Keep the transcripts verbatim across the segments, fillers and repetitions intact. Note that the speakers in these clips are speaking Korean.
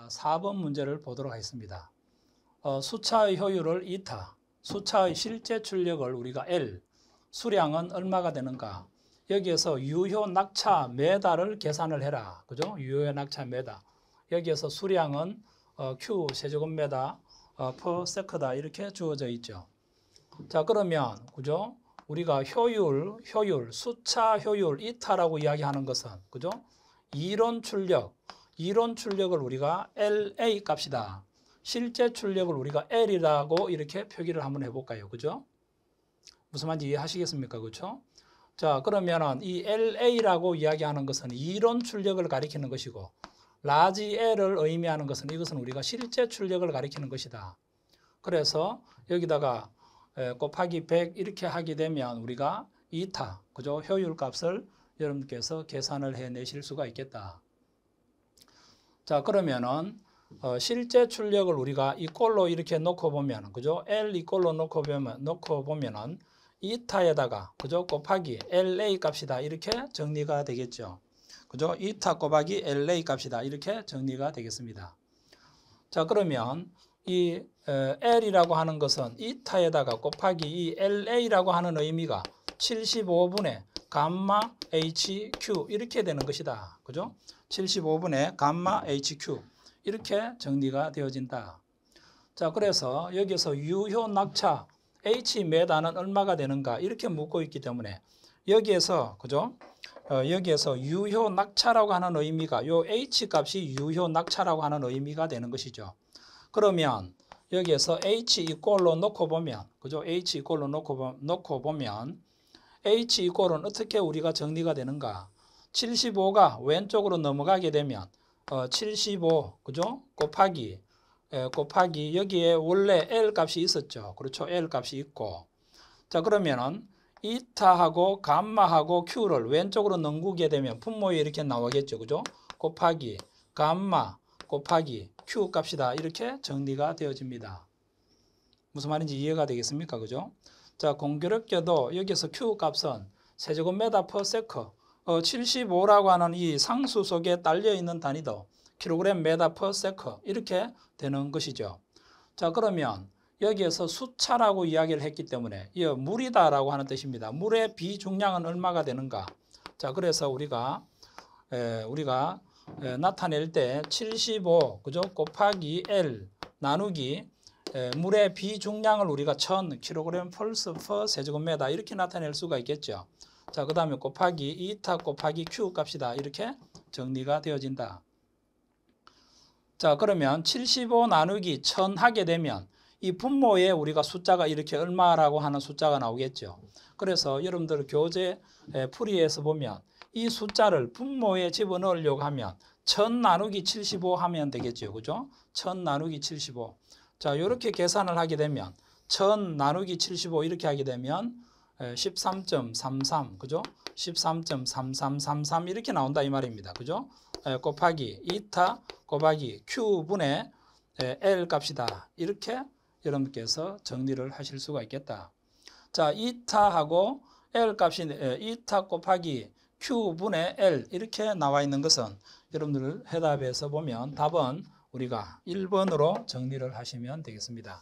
사 번 문제를 보도록 하겠습니다. 어, 수차의 효율을 이타, 수차의 실제 출력을 우리가 L, 수량은 얼마가 되는가? 여기에서 유효 낙차 메다를 계산을 해라. 그죠? 유효 낙차 메다. 여기에서 수량은 어, Q 세제곱미터 어, per sec다 이렇게 주어져 있죠. 자, 그러면 그죠? 우리가 효율, 효율, 수차 효율 이타라고 이야기하는 것은 그죠? 이론 출력, 이론 출력을 우리가 엘에이 값이다. 실제 출력을 우리가 L이라고 이렇게 표기를 한번 해볼까요? 그죠? 무슨 말인지 이해하시겠습니까? 그죠? 자, 그러면은 이 엘에이라고 이야기하는 것은 이론 출력을 가리키는 것이고, 라지 L을 의미하는 것은 이것은 우리가 실제 출력을 가리키는 것이다. 그래서 여기다가 곱하기 백 이렇게 하게 되면 우리가 이타, 그죠? 효율 값을 여러분께서 계산을 해내실 수가 있겠다. 자, 그러면은 어, 실제 출력을 우리가 이꼴로 이렇게 놓고 보면, 그죠? L 이꼴로 놓고 보면, 놓고 보면은 이타에다가, 그죠? 곱하기 엘에이 값이다. 이렇게 정리가 되겠죠. 그죠? 이타 곱하기 엘에이 값이다. 이렇게 정리가 되겠습니다. 자, 그러면 이 L이라고 하는 것은 이타에다가 곱하기 이 엘에이라고 하는 의미가 칠십오 분의 감마 에이치큐 이렇게 되는 것이다. 그죠? 칠십오 분의 감마 에이치큐 이렇게 정리가 되어진다. 자, 그래서 여기서 유효 낙차 H 메다는 얼마가 되는가 이렇게 묻고 있기 때문에 여기에서 그죠? 어, 여기에서 유효 낙차라고 하는 의미가 요 H 값이 유효 낙차라고 하는 의미가 되는 것이죠. 그러면 여기에서 H 이꼴로 놓고 보면 그죠? H 이꼴로 놓고, 놓고 보면 H 이꼴은 어떻게 우리가 정리가 되는가? 칠십오가 왼쪽으로 넘어가게 되면 어, 칠십오 그죠? 곱하기 에, 곱하기 여기에 원래 L 값이 있었죠. 그렇죠? L 값이 있고. 자, 그러면은 이타하고 감마하고 Q를 왼쪽으로 넘기게 되면 분모에 이렇게 나오겠죠. 그죠? 곱하기 감마 곱하기 Q 값이다. 이렇게 정리가 되어집니다. 무슨 말인지 이해가 되겠습니까? 그죠? 자, 공교롭게도 여기서 Q 값은 세제곱미터 per sec 어, 칠십오라고 하는 이 상수 속에 딸려 있는 단위도 킬로그램 메다 per sec 이렇게 되는 것이죠. 자, 그러면 여기에서 수차라고 이야기를 했기 때문에 이 물이다라고 하는 뜻입니다. 물의 비중량은 얼마가 되는가? 자, 그래서 우리가 에, 우리가 에, 나타낼 때 칠십오 그죠? 곱하기 L 나누기 에, 물의 비중량을 우리가 천 킬로그램 펄스 per 세제곱미터 이렇게 나타낼 수가 있겠죠. 자, 그 다음에 곱하기 이타 곱하기 Q 값이다. 이렇게 정리가 되어진다. 자, 그러면 칠십오 나누기 천 하게 되면 이 분모에 우리가 숫자가 이렇게 얼마라고 하는 숫자가 나오겠죠. 그래서 여러분들 교재 풀이에서 보면 이 숫자를 분모에 집어넣으려고 하면 천 나누기 칠십오 하면 되겠죠. 그죠? 천 나누기 칠십오. 자, 이렇게 계산을 하게 되면 천 나누기 칠십오 이렇게 하게 되면 십삼 점 삼삼 그죠? 십삼 점 삼삼삼삼 이렇게 나온다 이 말입니다. 그죠? 곱하기 이타 곱하기 Q분의 L 값이다. 이렇게 여러분께서 정리를 하실 수가 있겠다. 자, 이타하고 L 값이 이타 곱하기 Q분의 L 이렇게 나와 있는 것은 여러분들 해답에서 보면 답은 우리가 일 번으로 정리를 하시면 되겠습니다.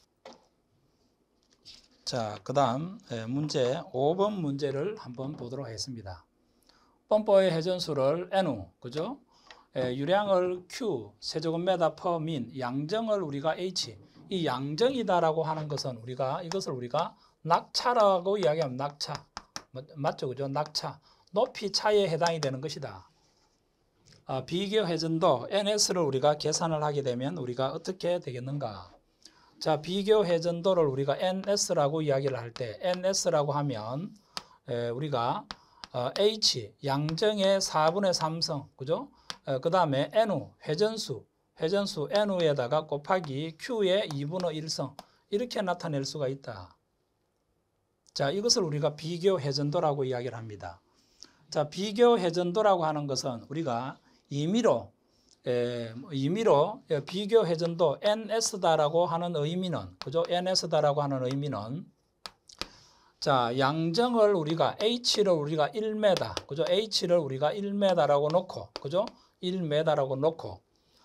자, 그 다음 문제 오 번 문제를 한번 보도록 하겠습니다. 펌프의 회전수를 N, 그죠? 유량을 Q, 세제곱미터 per min, 양정을 우리가 H, 이 양정이다라고 하는 것은 우리가 이것을 우리가 낙차라고 이야기하면 낙차, 맞죠, 그죠? 낙차, 높이 차에 해당이 되는 것이다. 아, 비교 회전도 엔에스를 우리가 계산을 하게 되면 우리가 어떻게 되겠는가? 자, 비교 회전도를 우리가 엔에스라고 이야기를 할 때 엔에스라고 하면 에, 우리가 어, H 양정의 사분의 삼성 그죠? 그 다음에 N 회전수 회전수 N에다가 곱하기 Q의 이분의 일성 이렇게 나타낼 수가 있다. 자, 이것을 우리가 비교 회전도라고 이야기를 합니다. 자, 비교 회전도라고 하는 것은 우리가 임의로 에, 임의로 비교 회전도 엔에스다라고 하는 의미는 그죠? 엔에스다라고 하는 의미는 자, 양정을 우리가 H를 우리가 일 미터, 그죠? H를 우리가 일 미터라고 놓고, 그죠? 일 미터라고 놓고,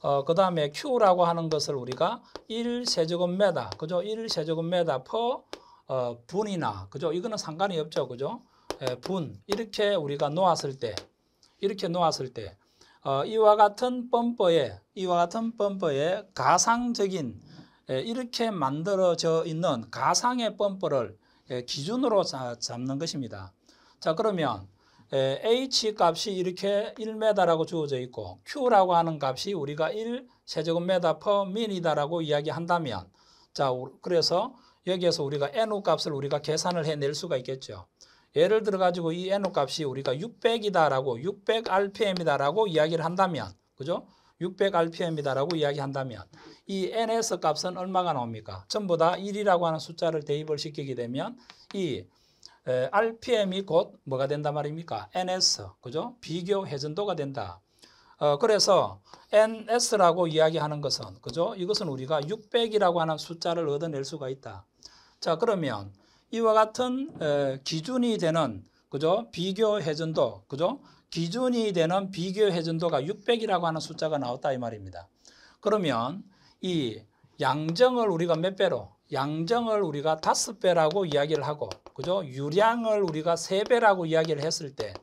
어, 그 다음에 Q라고 하는 것을 우리가 일 세제곱미터, 그죠? 일 세제곱미터 per 어, 분이나, 그죠? 이거는 상관이 없죠, 그죠? 에, 분. 이렇게 우리가 놓았을 때, 이렇게 놓았을 때, 어, 이와 같은 펌프에, 이와 같은 펌프에 가상적인, 에, 이렇게 만들어져 있는 가상의 펌프를 에, 기준으로 자, 잡는 것입니다. 자, 그러면 에, H 값이 이렇게 일 미터라고 주어져 있고 Q라고 하는 값이 우리가 일 세제곱미터 per min이다라고 이야기한다면, 자, 그래서 여기에서 우리가 N 값을 우리가 계산을 해낼 수가 있겠죠. 예를 들어 가지고 이 N 값이 우리가 육백이다라고 육백 알피엠이다라고 이야기를 한다면, 그죠? 육백 알피엠이다라고 이야기한다면 이 엔에스 값은 얼마가 나옵니까? 전부 다 일이라고 하는 숫자를 대입을 시키게 되면 이 에, 알피엠이 곧 뭐가 된단 말입니까? 엔에스, 그죠? 비교 회전도가 된다. 어, 그래서 엔에스라고 이야기하는 것은, 그죠? 이것은 우리가 육백이라고 하는 숫자를 얻어낼 수가 있다. 자, 그러면 이와 같은 에, 기준이 되는, 그죠? 비교 회전도, 그죠? 기준이 되는 비교 회전도가 육백이라고 하는 숫자가 나왔다 이 말입니다. 그러면 이 양정을 우리가 몇 배로? 양정을 우리가 다섯 배라고 이야기를 하고, 그죠? 유량을 우리가 세 배라고 이야기를 했을 때,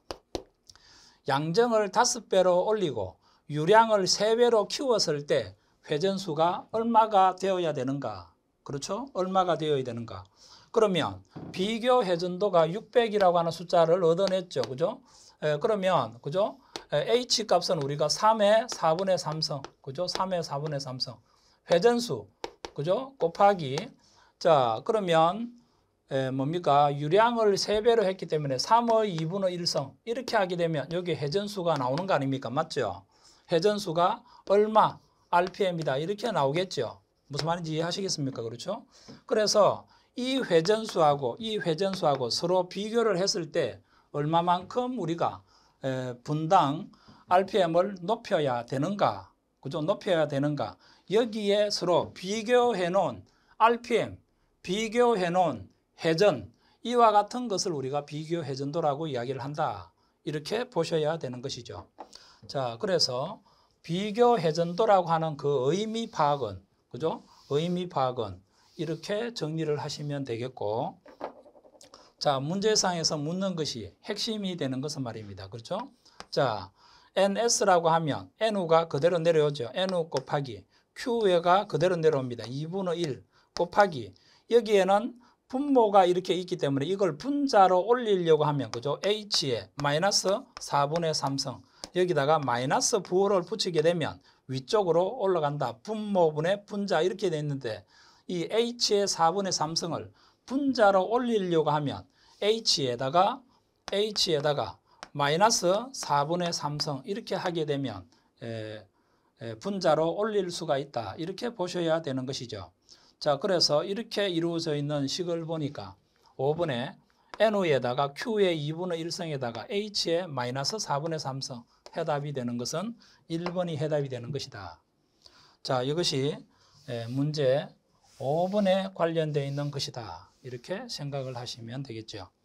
양정을 다섯 배로 올리고 유량을 세 배로 키웠을 때 회전수가 얼마가 되어야 되는가? 그렇죠? 얼마가 되어야 되는가? 그러면 비교 회전도가 육백이라고 하는 숫자를 얻어냈죠, 그죠? 에, 그러면, 그죠? 에, H 값은 우리가 삼의 사분의 삼성, 그죠? 삼의 사분의 삼성. 회전수, 그죠? 곱하기. 자, 그러면 에, 뭡니까? 유량을 세 배로 했기 때문에 삼의 이분의 일성. 이렇게 하게 되면 여기 회전수가 나오는 거 아닙니까? 맞죠? 회전수가 얼마? 알피엠이다. 이렇게 나오겠죠? 무슨 말인지 이해하시겠습니까? 그렇죠? 그래서 이 회전수하고 이 회전수하고 서로 비교를 했을 때 얼마만큼 우리가 에, 분당 알피엠을 높여야 되는가? 그죠? 높여야 되는가? 여기에 서로 비교해 놓은 알피엠, 비교해 놓은 회전, 이와 같은 것을 우리가 비교 회전도라고 이야기를 한다. 이렇게 보셔야 되는 것이죠. 자, 그래서 비교 회전도라고 하는 그 의미 파악은, 그죠? 의미 파악은 이렇게 정리를 하시면 되겠고, 자, 문제상에서 묻는 것이 핵심이 되는 것은 말입니다. 그렇죠? 자, 엔에스라고 하면 엔유가 그대로 내려오죠. 엔유 곱하기 Q가 그대로 내려옵니다. 이분의 일 곱하기, 여기에는 분모가 이렇게 있기 때문에 이걸 분자로 올리려고 하면, 그죠? H에 마이너스 사분의 삼성, 여기다가 마이너스 부호를 붙이게 되면 위쪽으로 올라간다. 분모분의 분자 이렇게 돼 있는데, 이 H의 사분의 삼성을 분자로 올리려고 하면 H에다가 H에다가 마이너스 사분의 삼성 이렇게 하게 되면 에, 에, 분자로 올릴 수가 있다. 이렇게 보셔야 되는 것이죠. 자, 그래서 이렇게 이루어져 있는 식을 보니까 오 번에 N에다가 Q의 이분의 일성에다가 H의 마이너스 사분의 삼성 해답이 되는 것은 일 번이 해답이 되는 것이다. 자, 이것이 문제 오 번에 관련되어 있는 것이다. 이렇게 생각을 하시면 되겠죠.